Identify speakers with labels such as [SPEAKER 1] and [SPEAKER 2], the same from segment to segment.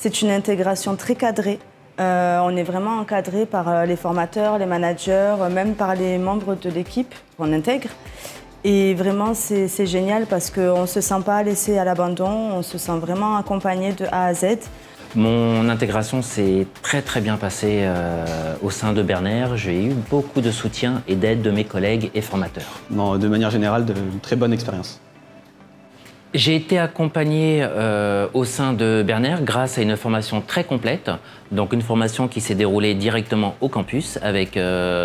[SPEAKER 1] C'est une intégration très cadrée. On est vraiment encadré par les formateurs, les managers, même par les membres de l'équipe qu'on intègre. Et vraiment, c'est génial parce qu'on ne se sent pas laissé à l'abandon, on se sent vraiment accompagné de A à Z.
[SPEAKER 2] Mon intégration s'est très bien passée au sein de Berner. J'ai eu beaucoup de soutien et d'aide de mes collègues et formateurs.
[SPEAKER 3] Non, de manière générale, de très bonne expérience.
[SPEAKER 2] J'ai été accompagné au sein de Berner grâce à une formation très complète. Donc une formation qui s'est déroulée directement au campus avec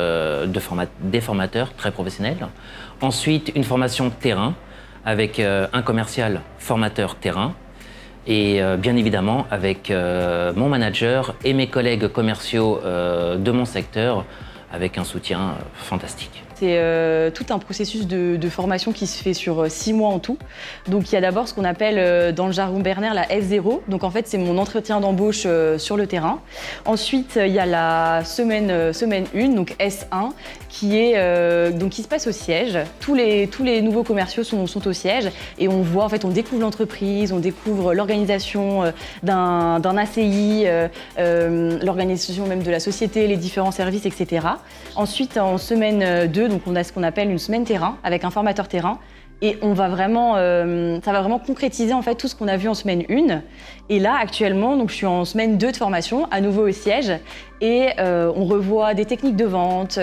[SPEAKER 2] des formateurs très professionnels. Ensuite, une formation terrain avec un commercial formateur terrain. Et bien évidemment avec mon manager et mes collègues commerciaux de mon secteur avec un soutien fantastique.
[SPEAKER 4] C'est tout un processus de formation qui se fait sur 6 mois en tout. Donc il y a d'abord ce qu'on appelle dans le jargon Berner la S0. Donc en fait c'est mon entretien d'embauche sur le terrain. Ensuite il y a la semaine 1, donc S1, qui se passe au siège. Tous les nouveaux commerciaux sont au siège et on voit, en fait on découvre l'entreprise, on découvre l'organisation d'un ACI, l'organisation même de la société, les différents services, etc. Ensuite en semaine 2, donc on a ce qu'on appelle une semaine terrain avec un formateur terrain et on va vraiment, ça va vraiment concrétiser en fait tout ce qu'on a vu en semaine 1. Et là actuellement, donc je suis en semaine 2 de formation, à nouveau au siège et on revoit des techniques de vente,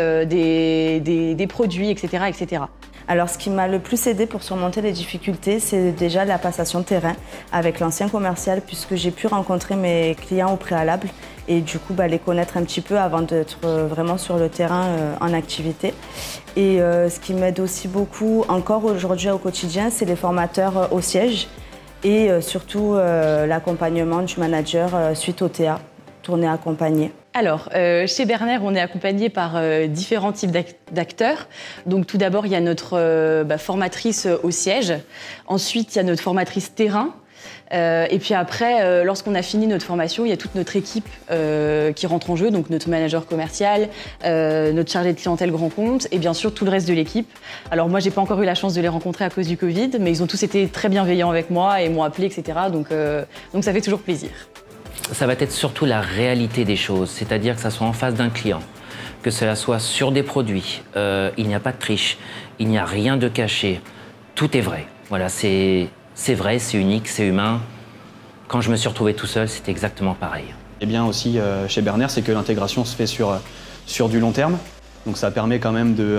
[SPEAKER 4] des produits, etc., etc.
[SPEAKER 1] Alors ce qui m'a le plus aidé pour surmonter les difficultés, c'est déjà la passation de terrain avec l'ancien commercial puisque j'ai pu rencontrer mes clients au préalable et du coup les connaître un petit peu avant d'être vraiment sur le terrain en activité. Et ce qui m'aide aussi beaucoup encore aujourd'hui au quotidien, c'est les formateurs au siège et surtout l'accompagnement du manager suite au TA, tournée accompagnée.
[SPEAKER 4] Alors, chez Berner, on est accompagné par différents types d'acteurs. Donc tout d'abord, il y a notre formatrice au siège. Ensuite, il y a notre formatrice terrain. Et puis après, lorsqu'on a fini notre formation, il y a toute notre équipe qui rentre en jeu, donc notre manager commercial, notre chargé de clientèle grand compte et bien sûr tout le reste de l'équipe. Alors moi, j'ai pas encore eu la chance de les rencontrer à cause du Covid, mais ils ont tous été très bienveillants avec moi et m'ont appelé, etc. Donc ça fait toujours plaisir.
[SPEAKER 2] Ça va être surtout la réalité des choses, c'est-à-dire que ça soit en face d'un client, que cela soit sur des produits. Il n'y a pas de triche, il n'y a rien de caché, tout est vrai. Voilà, c'est vrai, c'est unique, c'est humain. Quand je me suis retrouvé tout seul, c'était exactement pareil.
[SPEAKER 3] Et bien aussi chez Berner, c'est que l'intégration se fait sur du long terme. Donc ça permet quand même de,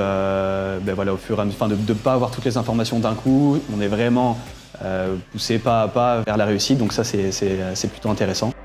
[SPEAKER 3] au fur et à mesure, de ne pas avoir toutes les informations d'un coup. On est vraiment poussé pas à pas vers la réussite, donc ça c'est plutôt intéressant.